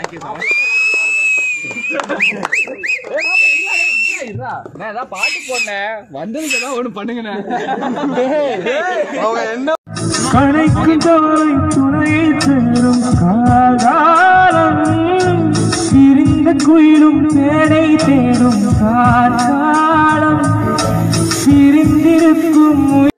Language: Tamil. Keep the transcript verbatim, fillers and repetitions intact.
பாட்டு போனேன் வந்ததுக்கு ஒண்ணு பண்ணுங்க கணைக்கும் தோலை துணையை சேரும் காலம் சிரிந்த குயிலும் தேனை தேடும் காலம் சிரிந்திருக்கும்